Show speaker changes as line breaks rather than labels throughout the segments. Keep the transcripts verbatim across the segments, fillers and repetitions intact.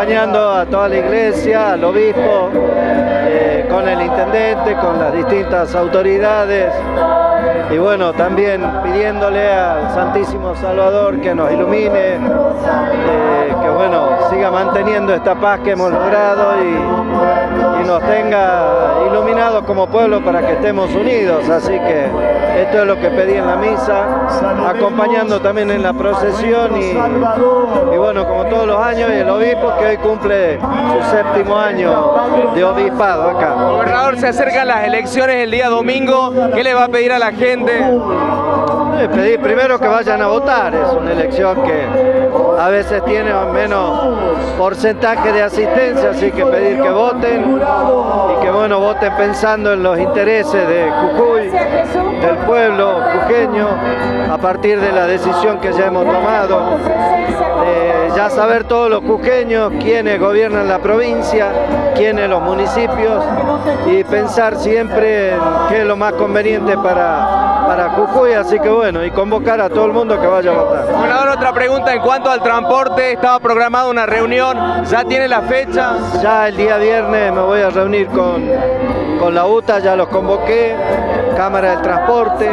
acompañando a toda la iglesia, al obispo, eh, con el intendente, con las distintas autoridades. Y bueno, también pidiéndole al Santísimo Salvador que nos ilumine, eh, que bueno, siga manteniendo esta paz que hemos logrado y, y nos tenga iluminados como pueblo para que estemos unidos. Así que esto es lo que pedí en la misa, acompañando también en la procesión y, y bueno, como todos los años, el obispo que hoy cumple su séptimo año de obispado acá.
Gobernador, se acercan las elecciones el día domingo, ¿qué le va a pedir a la gente?
Eh, pedir primero que vayan a votar, es una elección que a veces tiene menos porcentaje de asistencia, así que pedir que voten y que bueno, voten pensando en los intereses de Jujuy, del pueblo jujeño, a partir de la decisión que ya hemos tomado, de ya saber todos los jujeños quiénes gobiernan la provincia, quiénes los municipios y pensar siempre en qué es lo más conveniente para, para Jujuy, así que bueno, y convocar a todo el mundo que vaya a votar.
Gobernador, otra pregunta en cuanto al transporte, estaba programada una reunión, ¿ya tiene la fecha?
Ya el día viernes me voy a reunir con, con la U T A, ya los convoqué, Cámara del Transporte,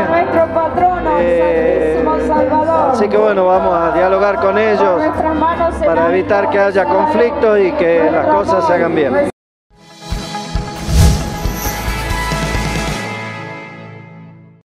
eh, así que bueno, vamos a dialogar con ellos para evitar que haya conflictos y que las cosas se hagan bien.